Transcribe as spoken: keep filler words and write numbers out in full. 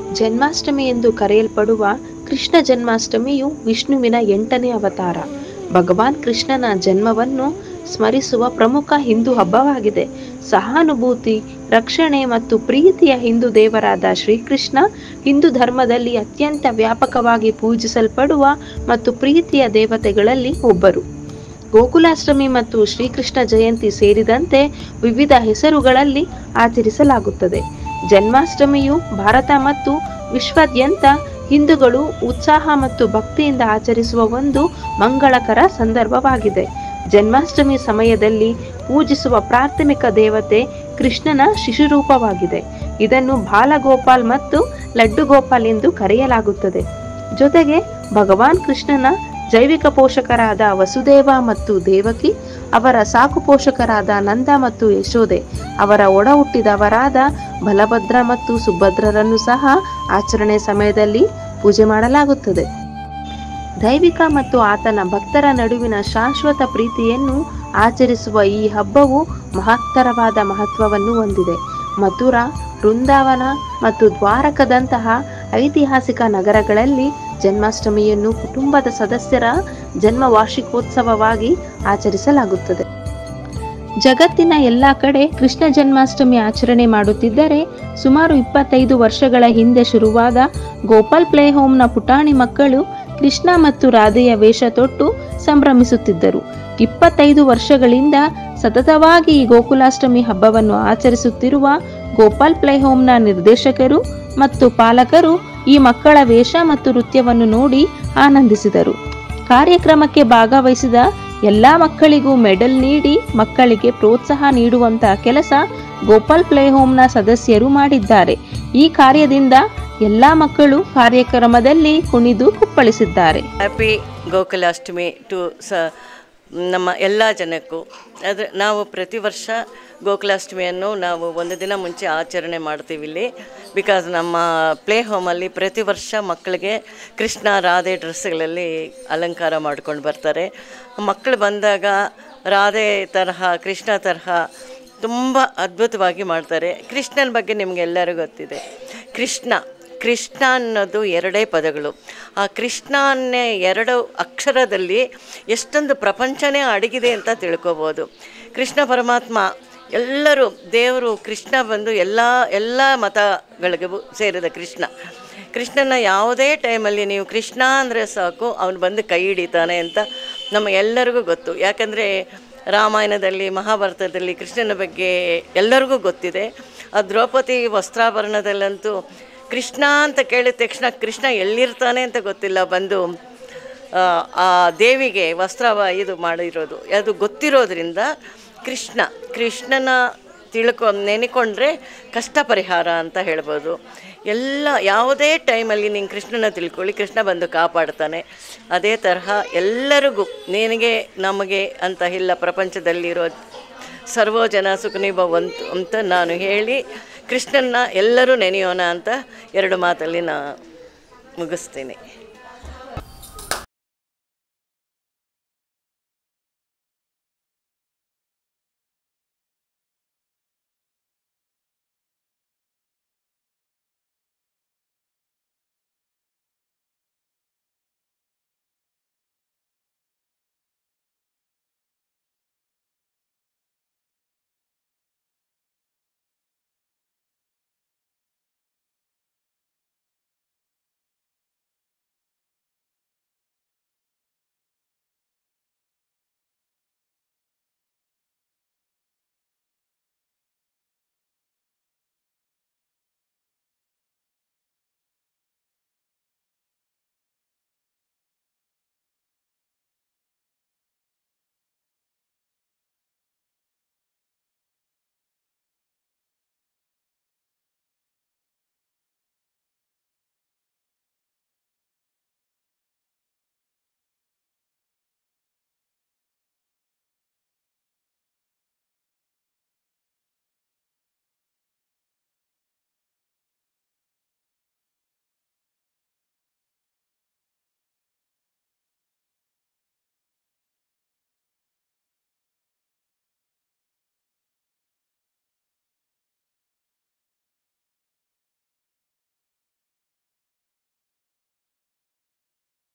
ಜನ್ಮಾಷ್ಟಮಿ ಎಂದು ಕರೆಯಲ್ಪಡುವ ಕೃಷ್ಣ ಜನ್ಮಾಷ್ಟಮಿಯು ವಿಷ್ಣುವಿನ ಎಂಟನೇ ಅವತಾರ. ಭಗವಾನ್ ಕೃಷ್ಣನ ಜನ್ಮವನ್ನು ಸ್ಮರಿಸುವ ಪ್ರಮುಖ ಹಿಂದೂ ಹಬ್ಬವಾಗಿದೆ. ಸಹಾನುಭೂತಿ, ರಕ್ಷಣೆ ಮತ್ತು ಪ್ರೀತಿಯ ಹಿಂದೂ ದೇವರಾದ ಶ್ರೀಕೃಷ್ಣ ಹಿಂದೂ ಧರ್ಮದಲ್ಲಿ ಅತ್ಯಂತ ವ್ಯಾಪಕವಾಗಿ ಪೂಜಿಸಲ್ಪಡುವ ಮತ್ತು ಪ್ರೀತಿಯ ದೇವತೆಗಳಲ್ಲಿ ಒಬ್ಬರು. ಗೋಕುಲಾಷ್ಟಮಿ ಮತ್ತು ಶ್ರೀಕೃಷ್ಣ ಜಯಂತಿ ಸೇರಿದಂತೆ ವಿವಿಧ ಹೆಸರುಗಳಲ್ಲಿ ಆಚರಿಸಲಾಗುತ್ತದೆ. ಜನ್ಮಾಷ್ಟಮಿಯು ಭಾರತ ಮತ್ತು ವಿಶ್ವಾದ್ಯಂತ ಹಿಂದೂಗಳು ಉತ್ಸಾಹ ಮತ್ತು ಭಕ್ತಿಯಿಂದ ಆಚರಿಸುವ ಒಂದು ಮಂಗಳಕರ ಸಂದರ್ಭವಾಗಿದೆ. ಜನ್ಮಾಷ್ಟಮಿ ಸಮಯದಲ್ಲಿ ಪೂಜಿಸುವ ಪ್ರಾಥಮಿಕ ದೇವತೆ ಕೃಷ್ಣನ ಶಿಶುರೂಪವಾಗಿದೆ. ಇದನ್ನು ಬಾಲಗೋಪಾಲ್ ಮತ್ತು ಲಡ್ಡುಗೋಪಾಲ್ ಎಂದು ಕರೆಯಲಾಗುತ್ತದೆ. ಜೊತೆಗೆ ಭಗವಾನ್ ಕೃಷ್ಣನ ಜೈವಿಕ ಪೋಷಕರಾದ ವಸುದೇವ ಮತ್ತು ದೇವಕಿ, ಅವರ ಸಾಕು ಪೋಷಕರಾದ ನಂದ ಮತ್ತು ಯಶೋದೆ, ಅವರ ಒಡ ಹುಟ್ಟಿದವರಾದ ಬಲಭದ್ರ ಮತ್ತು ಸುಭದ್ರರನ್ನು ಸಹ ಆಚರಣೆ ಸಮಯದಲ್ಲಿ ಪೂಜೆ ಮಾಡಲಾಗುತ್ತದೆ. ದೈವಿಕ ಮತ್ತು ಆತನ ಭಕ್ತರ ನಡುವಿನ ಶಾಶ್ವತ ಪ್ರೀತಿಯನ್ನು ಆಚರಿಸುವ ಈ ಹಬ್ಬವು ಮಹತ್ತರವಾದ ಮಹತ್ವವನ್ನು ಹೊಂದಿದೆ. ಮಥುರಾ, ವೃಂದಾವನ ಮತ್ತು ದ್ವಾರಕದಂತಹ ಐತಿಹಾಸಿಕ ನಗರಗಳಲ್ಲಿ ಜನ್ಮಾಷ್ಟಮಿಯನ್ನು ಕುಟುಂಬದ ಸದಸ್ಯರ ಜನ್ಮ ವಾರ್ಷಿಕೋತ್ಸವವಾಗಿ ಆಚರಿಸಲಾಗುತ್ತದೆ. ಜಗತ್ತಿನ ಎಲ್ಲ ಕಡೆ ಕೃಷ್ಣ ಜನ್ಮಾಷ್ಟಮಿ ಆಚರಣೆ ಮಾಡುತ್ತಿದ್ದರೆ, ಸುಮಾರು ಇಪ್ಪತ್ತೈದು ವರ್ಷಗಳ ಹಿಂದೆ ಶುರುವಾದ ಗೋಪಾಲ್ ಪ್ಲೇ ಹೋಮ್ನ ಪುಟಾಣಿ ಮಕ್ಕಳು ಕೃಷ್ಣ ಮತ್ತು ರಾಧೆಯ ವೇಷ ತೊಟ್ಟು ಸಂಭ್ರಮಿಸುತ್ತಿದ್ದರು. ಇಪ್ಪತ್ತೈದು ವರ್ಷಗಳಿಂದ ಸತತವಾಗಿ ಈ ಗೋಕುಲಾಷ್ಟಮಿ ಹಬ್ಬವನ್ನು ಆಚರಿಸುತ್ತಿರುವ ಗೋಪಾಲ್ ಪ್ಲೇ ಹೋಮ್ನ ನಿರ್ದೇಶಕರು ಮತ್ತು ಪಾಲಕರು ಈ ಮಕ್ಕಳ ವೇಷ ಮತ್ತು ನೃತ್ಯವನ್ನು ನೋಡಿ ಆನಂದಿಸಿದರು. ಕಾರ್ಯಕ್ರಮಕ್ಕೆ ಭಾಗವಹಿಸಿದ ಎಲ್ಲ ಮಕ್ಕಳಿಗೂ ಮೆಡಲ್ ನೀಡಿ ಮಕ್ಕಳಿಗೆ ಪ್ರೋತ್ಸಾಹ ನೀಡುವಂತಹ ಕೆಲಸ ಗೋಪಾಲ್ ಪ್ಲೇ ಹೋಮ್ನ ಸದಸ್ಯರು ಮಾಡಿದ್ದಾರೆ. ಈ ಕಾರ್ಯದಿಂದ ಎಲ್ಲ ಮಕ್ಕಳು ಕಾರ್ಯಕ್ರಮದಲ್ಲಿ ಕುಣಿದು ಕುಪ್ಪಳಿಸಿದ್ದಾರೆ. ಹ್ಯಾಪಿ ಗೋಕುಲಾಷ್ಟಮಿ ಟು ಸ ನಮ್ಮ ಎಲ್ಲ ಜನಕ್ಕೂ. ಆದರೆ ನಾವು ಪ್ರತಿ ವರ್ಷ ಗೋಕುಲಾಷ್ಟಮಿಯನ್ನು ನಾವು ಒಂದು ದಿನ ಮುಂಚೆ ಆಚರಣೆ ಮಾಡ್ತೀವಿ ಇಲ್ಲಿ. ಬಿಕಾಸ್ ನಮ್ಮ ಪ್ಲೇ ಹೋಮಲ್ಲಿ ಪ್ರತಿ ವರ್ಷ ಮಕ್ಕಳಿಗೆ ಕೃಷ್ಣ ರಾಧೆ ಡ್ರೆಸ್ಗಳಲ್ಲಿ ಅಲಂಕಾರ ಮಾಡ್ಕೊಂಡು ಬರ್ತಾರೆ. ಮಕ್ಕಳು ಬಂದಾಗ ರಾಧೆ ತರಹ ಕೃಷ್ಣ ತರಹ ತುಂಬ ಅದ್ಭುತವಾಗಿ ಮಾಡ್ತಾರೆ. ಕೃಷ್ಣನ ಬಗ್ಗೆ ನಿಮಗೆಲ್ಲರಿಗೂ ಗೊತ್ತಿದೆ. ಕೃಷ್ಣ ಕೃಷ್ಣ ಅನ್ನೋದು ಎರಡೇ ಪದಗಳು. ಆ ಕೃಷ್ಣ ಅನ್ನೇ ಎರಡು ಅಕ್ಷರದಲ್ಲಿ ಎಷ್ಟೊಂದು ಪ್ರಪಂಚನೇ ಅಡಗಿದೆ ಅಂತ ತಿಳ್ಕೊಬೋದು. ಕೃಷ್ಣ ಪರಮಾತ್ಮ ಎಲ್ಲರೂ ದೇವರು ಕೃಷ್ಣ ಬಂದು ಎಲ್ಲ ಎಲ್ಲ ಮತಗಳಿಗೂ ಸೇರಿದ ಕೃಷ್ಣ. ಕೃಷ್ಣನ ಯಾವುದೇ ಟೈಮಲ್ಲಿ ನೀವು ಕೃಷ್ಣ ಅಂದರೆ ಸಾಕು ಅವನು ಬಂದು ಕೈ ಹಿಡಿತಾನೆ ಅಂತ ನಮ್ಮ ಎಲ್ಲರಿಗೂ ಗೊತ್ತು. ಯಾಕಂದರೆ ರಾಮಾಯಣದಲ್ಲಿ ಮಹಾಭಾರತದಲ್ಲಿ ಕೃಷ್ಣನ ಬಗ್ಗೆ ಎಲ್ಲರಿಗೂ ಗೊತ್ತಿದೆ. ಆ ದ್ರೌಪದಿ ವಸ್ತ್ರಾಭರಣದಲ್ಲಂತೂ ಕೃಷ್ಣ ಅಂತ ಕೇಳಿದ ತಕ್ಷಣ ಕೃಷ್ಣ ಎಲ್ಲಿರ್ತಾನೆ ಅಂತ ಗೊತ್ತಿಲ್ಲ, ಬಂದು ಆ ದೇವಿಗೆ ವಸ್ತ್ರ ಇದು ಮಾಡಿರೋದು ಅದು ಗೊತ್ತಿರೋದ್ರಿಂದ ಕೃಷ್ಣ ಕೃಷ್ಣನ ತಿಳ್ಕೊ ನೆನೆಕೊಂಡ್ರೆ ಕಷ್ಟ ಪರಿಹಾರ ಅಂತ ಹೇಳ್ಬೋದು. ಎಲ್ಲ ಯಾವುದೇ ಟೈಮಲ್ಲಿ ನೀನು ಕೃಷ್ಣನ ತಿಳ್ಕೊಳ್ಳಿ, ಕೃಷ್ಣ ಬಂದು ಕಾಪಾಡ್ತಾನೆ. ಅದೇ ತರಹ ಎಲ್ಲರಿಗೂ ನಿನಗೆ ನಮಗೆ ಅಂತ ಇಲ್ಲ, ಪ್ರಪಂಚದಲ್ಲಿರೋ ಸರ್ವೋ ಜನ ಸುಖನಿ ಭವಂತು ಅಂತ ನಾನು ಹೇಳಿ ಕೃಷ್ಣನ್ನ ಎಲ್ಲರೂ ನೆನೆಯೋಣ ಅಂತ ಎರಡು ಮಾತಲ್ಲಿ ನಾ ಮುಗಿಸ್ತೀನಿ.